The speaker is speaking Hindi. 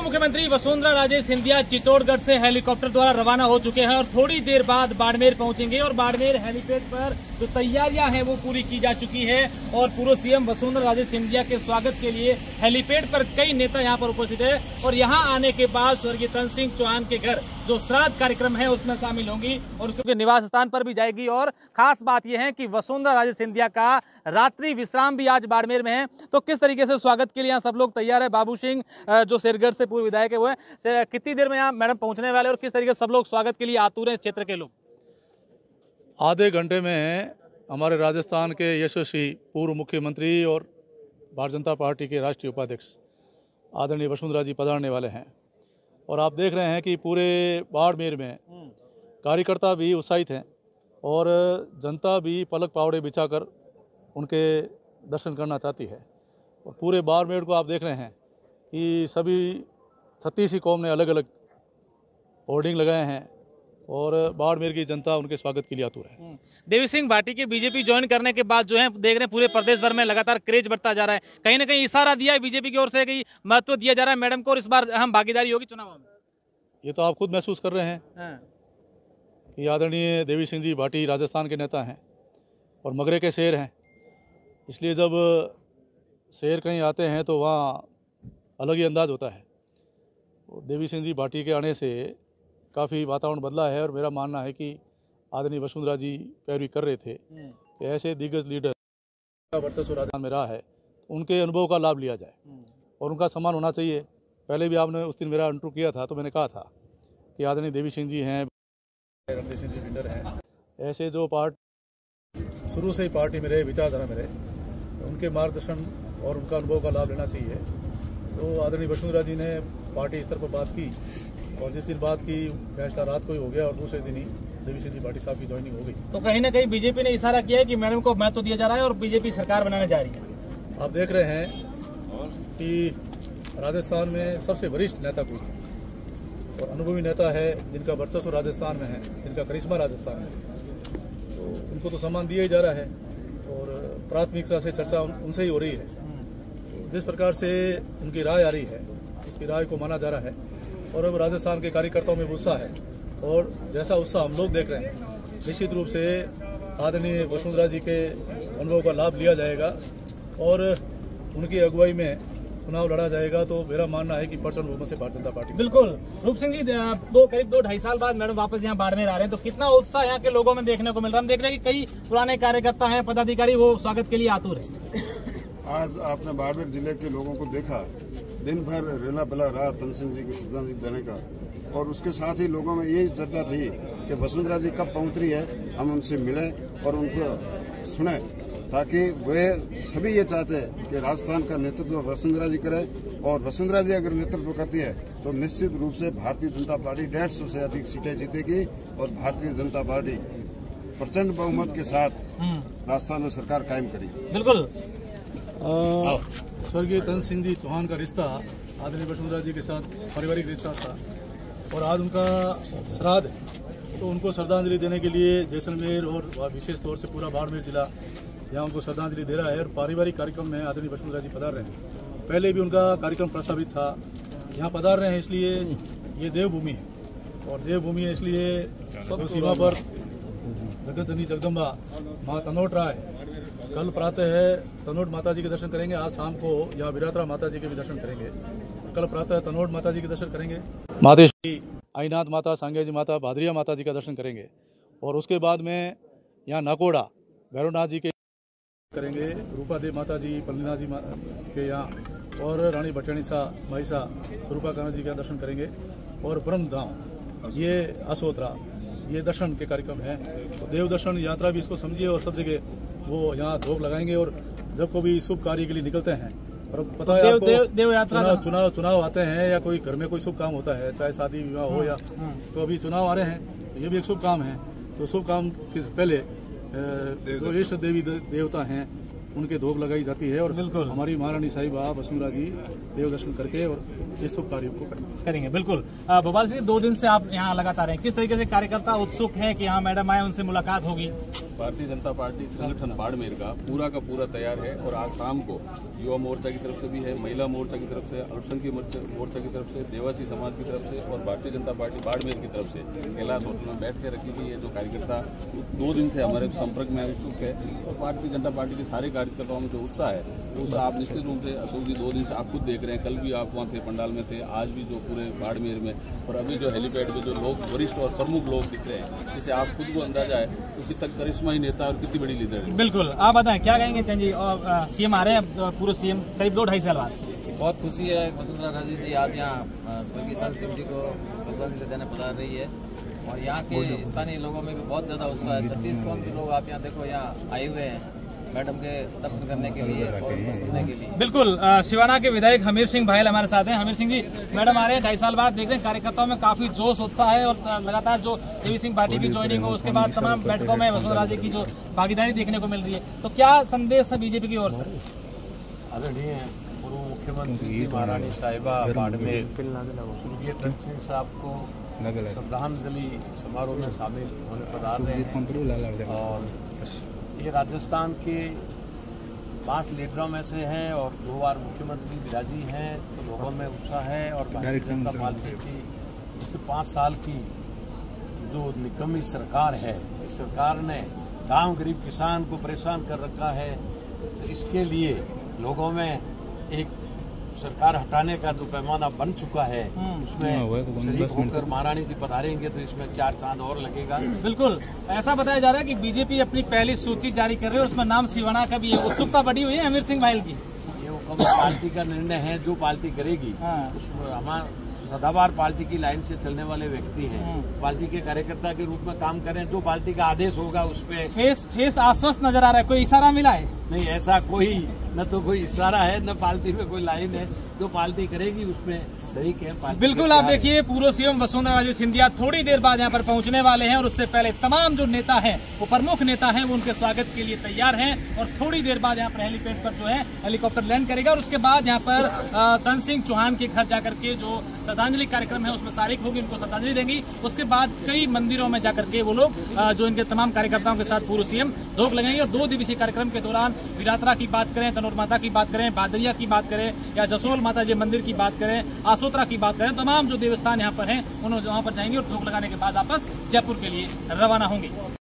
मुख्यमंत्री वसुंधरा राजे सिंधिया चित्तौड़गढ़ से हेलीकॉप्टर द्वारा रवाना हो चुके हैं और थोड़ी देर बाद बाड़मेर पहुंचेंगे और बाड़मेर हेलीपैड पर जो तैयारियां हैं वो पूरी की जा चुकी है और पूर्व सीएम वसुंधरा राजे सिंधिया के स्वागत के लिए हेलीपैड पर कई नेता यहां पर उपस्थित है और यहां आने के बाद स्वर्गीय तन सिंह चौहान के घर जो श्राद्ध कार्यक्रम है उसमें शामिल होंगी और उसके निवास स्थान पर भी जाएगी। और खास बात यह है कि वसुंधरा राजे सिंधिया का रात्रि विश्राम भी आज बाड़मेर में है। तो किस तरीके से स्वागत के लिए यहाँ सब लोग तैयार है। बाबू सिंह जो शेरगढ़ से पूर्व विधायक है वो है, कितनी देर में यहाँ मैडम पहुंचने वाले और किस तरीके से सब लोग स्वागत के लिए आतुर हैं इस क्षेत्र के लोग? आधे घंटे में हमारे राजस्थान के यशस्वी पूर्व मुख्यमंत्री और भारतीय जनता पार्टी के राष्ट्रीय उपाध्यक्ष आदरणीय वसुंधरा जी पधारने वाले हैं और आप देख रहे हैं कि पूरे बाड़मेर में कार्यकर्ता भी उत्साहित हैं और जनता भी पलक पावड़े बिछाकर उनके दर्शन करना चाहती है। और पूरे बाड़मेर को आप देख रहे हैं कि सभी 36 ही कौम ने अलग अलग होर्डिंग लगाए हैं और बाड़मेर की जनता उनके स्वागत के लिए आतुर है। देवी सिंह भाटी के बीजेपी ज्वाइन करने के बाद जो है देख रहे हैं पूरे प्रदेश भर में लगातार क्रेज बढ़ता जा रहा है। कहीं ना कहीं इशारा दिया है बीजेपी की ओर से कि महत्व दिया जा रहा है मैडम को और इस बार अहम भागीदारी होगी चुनाव में। ये तो आप खुद महसूस कर रहे हैं कि आदरणीय देवी सिंह जी भाटी राजस्थान के नेता हैं और मगरे के शेर हैं, इसलिए जब शेर कहीं आते हैं तो वहाँ अलग ही अंदाज होता है। और देवी सिंह जी भाटी के आने से काफ़ी वातावरण बदला है और मेरा मानना है कि आदरणीय वसुंधरा जी पैरवी कर रहे थे कि ऐसे दिग्गज लीडर का वर्चस्व राजस्थान में रहा है, उनके अनुभव का लाभ लिया जाए और उनका सम्मान होना चाहिए। पहले भी आपने उस दिन मेरा इंटरव्यू किया था तो मैंने कहा था कि आदरणीय देवी सिंह जी हैं, रणजीत सिंह जी लीडर हैं, ऐसे जो पार्टी शुरू से ही पार्टी में रहे, विचारधारा में रहे, उनके मार्गदर्शन और उनका अनुभव का लाभ लेना चाहिए। तो आदरणीय वसुंधरा जी ने पार्टी स्तर पर बात की और जिस दिन बात की फैसला रात को ही हो गया और दूसरे दिन ही देवी सिंह जी भाटी साहब की ज्वाइनिंग हो गई। तो कहीं ना कहीं बीजेपी ने इशारा किया है कि मैडम को महत्व दिया जा रहा है और बीजेपी सरकार बनाने जा रही है। आप देख रहे हैं कि राजस्थान में सबसे वरिष्ठ नेता कोई है और अनुभवी नेता है जिनका वर्चस्व राजस्थान में है, जिनका करिश्मा राजस्थान में है, तो उनको तो सम्मान दिया ही जा रहा है और प्राथमिकता से चर्चा उनसे ही हो रही है। तो जिस प्रकार से उनकी राय आ रही है इसकी राय को माना जा रहा है और अब राजस्थान के कार्यकर्ताओं में उत्साह है और जैसा उत्साह हम लोग देख रहे हैं निश्चित रूप से आदरणीय वसुंधरा जी के अनुभव का लाभ लिया जाएगा और उनकी अगुवाई में चुनाव लड़ा जाएगा। तो मेरा मानना है कि प्रचंड बहुमत से भारतीय जनता पार्टी। बिल्कुल रूप सिंह जी करीब 2-2.5 साल बाद मैडम वापस यहाँ बाड़मेर आ रहे हैं, तो कितना उत्साह यहाँ के लोगों में देखने को मिल रहा है। हम देख रहे हैं कि कई पुराने कार्यकर्ता हैं, पदाधिकारी वो स्वागत के लिए आतुर है। आज आपने बाड़मेर जिले के लोगों को देखा, दिन भर रेला बला रहा तन सिंह जी की श्रद्धांजलि देने का और उसके साथ ही लोगों में यही चर्चा थी कि वसुंधरा जी कब पहुंच रही है, हम उनसे मिलें और उनको सुने, ताकि वे सभी ये चाहते हैं कि राजस्थान का नेतृत्व वसुंधरा जी करे और वसुंधरा जी अगर नेतृत्व करती है तो निश्चित रूप से भारतीय जनता पार्टी 150 से अधिक सीटें जीतेगी और भारतीय जनता पार्टी प्रचंड बहुमत के साथ राजस्थान में सरकार कायम करेगी। बिल्कुल स्वर्गीय तन सिंह जी चौहान का रिश्ता आदरणीय वसुंधरा जी के साथ पारिवारिक रिश्ता था और आज उनका श्राद्ध है, तो उनको श्रद्धांजलि देने के लिए जैसलमेर और विशेष तौर से पूरा बाड़मेर जिला यहाँ उनको श्रद्धांजलि दे रहा है और पारिवारिक कार्यक्रम में आदरणीय वसुंधरा जी पधार रहे हैं। पहले भी उनका कार्यक्रम प्रस्तावित था, यहाँ पधार रहे हैं, इसलिए ये देवभूमि है और देवभूमि है इसलिए सीमा पर जगत जननी जगदम्बा माँ तनोट राय कल प्रातः है तनोट माता जी के दर्शन करेंगे, आज शाम को यहाँ विरात्रा माता जी के भी दर्शन करेंगे, कल प्रातः तनोट माता जी के दर्शन करेंगे, मातेश्वरी आईनाथ माता, सांगेजी माता, भादरिया माता जी का दर्शन करेंगे और उसके बाद में यहाँ नाकोड़ा भैरवनाथ जी के करेंगे, रूपा देव माता जी, पल्लीनाथ जी के यहाँ और रानी भटेणीसा माईसा स्वरूपा कान्हा जी का दर्शन करेंगे और ब्रह्म धाम ये असोत्रा ये दर्शन के कार्यक्रम है। तो देव दर्शन यात्रा भी इसको समझिए और सब जगह वो यहाँ धोख लगाएंगे और जब को भी शुभ कार्य के लिए निकलते हैं और पता है आपको देव यात्रा चुनाव आते हैं या कोई घर में कोई शुभ काम होता है, चाहे शादी विवाह हो या तो अभी चुनाव आ रहे हैं, तो ये भी एक शुभ काम है। तो शुभ काम के पहले जो इष्ट देवी देवता हैं उनके धोख लगाई जाती है और बिल्कुल। हमारी महारानी साहिबा वसुंधरा जी देव दर्शन करके और इस शुभ कार्यों को करेंगे। बिल्कुल भोपाल सिंह, 2 दिन से आप यहाँ लगातार हैं, किस तरीके से कार्यकर्ता उत्सुक हैं कि यहाँ मैडम आए, उनसे मुलाकात होगी? भारतीय जनता पार्टी संगठन बाड़मेर का पूरा तैयार है और आज शाम को युवा मोर्चा की तरफ से भी है, महिला मोर्चा की तरफ से, अल्पसंख्यक मोर्चा की तरफ से, देवासी समाज की तरफ से और भारतीय जनता पार्टी बाड़मेर की तरफ से कैलाश होटल में बैठ के रखी गई है। जो कार्यकर्ता 2 दिन से हमारे संपर्क में उत्सुक है और भारतीय जनता पार्टी के सारे कार्यकर्ताओं में जो उत्साह है वो उत्साह आप निश्चित रूप से अशोक जी 2 दिन से आप खुद देख रहे हैं। कल भी आप वहाँ थे, पंडाल में थे, आज भी जो पूरे बाड़मेर में और अभी जो हेलीपैड पे जो लोग वरिष्ठ और प्रमुख लोग दिख रहे हैं, जिससे आप खुद को अंदाजा है तो कितना करिश्माई नेता और कितनी बड़ी लीडर है। बिल्कुल, आप बताएं क्या कहेंगे चंद जी? और सीएम आ रहे हैं, पूर्व सीएम करीब 2-2.5 साल बाद। बहुत खुशी है वसुंधरा राजे जी आज यहाँ स्वर्गीय धन सिंह जी को श्रद्धांजलि देने पधार रही है और यहाँ के स्थानीय लोगों में भी बहुत ज्यादा उत्साह है। 36 कौम के लोग आप यहाँ देखो यहाँ आए हुए हैं मैडम के दर्शन करने के लिए और सुनने के लिए। बिल्कुल, सिवाना के विधायक हमीर सिंह भायल हमारे साथ हैं। हमीर सिंह जी, मैडम आ रहे हैं, 2.5 साल बाद देख रहे हैं कार्यकर्ताओं में काफी जोश उत्साह है और लगातार जो देवी सिंह पार्टी की ज्वाइनिंग हो उसके बाद तमाम बैठकों में वसुंधरा जी की जो भागीदारी देखने को मिल रही है, तो क्या संदेश है बीजेपी की ओर से? आदरणीय पूर्व मुख्यमंत्री महारानी साहिबा बाड़मेर स्वर्गीय धन सिंह साहब को श्रद्धांजलि समारोह में शामिल होने पधार रहे हैं और ये राजस्थान के 5 लीडरों में से हैं और 2 बार मुख्यमंत्री विराजी हैं, तो लोगों में उत्साह है। और भारतीय जनता पार्टी की इस 5 साल की जो निकम्मी सरकार है, इस सरकार ने गांव गरीब किसान को परेशान कर रखा है, तो इसके लिए लोगों में एक सरकार हटाने का जो पैमाना बन चुका है उसमें शरीक होकर महारानी जी पधारेंगे तो इसमें 4 चांद और लगेगा। बिल्कुल, ऐसा बताया जा रहा है कि बीजेपी अपनी पहली सूची जारी कर रही है, उसमें नाम सिवाना का भी है। उत्सुकता बढ़ी हुई है हमीर सिंह भायल की। ये हुक्म पार्टी का निर्णय है, जो पार्टी करेगी उसमें हमारा सदाबहार पार्टी की लाइन से चलने वाले व्यक्ति हैं, पार्टी के कार्यकर्ता के रूप में काम करें, जो पार्टी का आदेश होगा उस पे फेस आश्वस्त नजर आ रहा है। कोई इशारा मिला है? नहीं, ऐसा कोई न तो कोई इशारा है न पार्टी में कोई लाइन है, जो पार्टी करेगी उसमें सही है। बिल्कुल, आप देखिए पूर्व सीएम वसुंधरा राजे सिंधिया थोड़ी देर बाद यहाँ पर पहुंचने वाले हैं और उससे पहले तमाम जो नेता हैं, वो प्रमुख नेता हैं, वो उनके स्वागत के लिए तैयार हैं और थोड़ी देर बाद यहाँ पर हेलीपैड पर जो है हेलीकॉप्टर लैंड करेगा और उसके बाद यहाँ पर धन सिंह चौहान के घर जाकर के जो श्रद्धांजलि कार्यक्रम है उसमें शारिक होगी, उनको श्रद्धांजलि देंगी। उसके बाद कई मंदिरों में जाकर के वो लोग जो इनके तमाम कार्यकर्ताओं के साथ पूर्व सीएम धोख लगाएंगे और 2 दिवसीय कार्यक्रम के दौरान विरात्रा की बात करें, तनोर माता की बात करें, बादरिया की बात करें या जसोल माता जी मंदिर की बात करें, आसोत्रा की बात करें, तमाम जो देवस्थान यहाँ पर हैं उन्होंने वहाँ पर जाएंगे और धोख लगाने के बाद वापस जयपुर के लिए रवाना होंगे।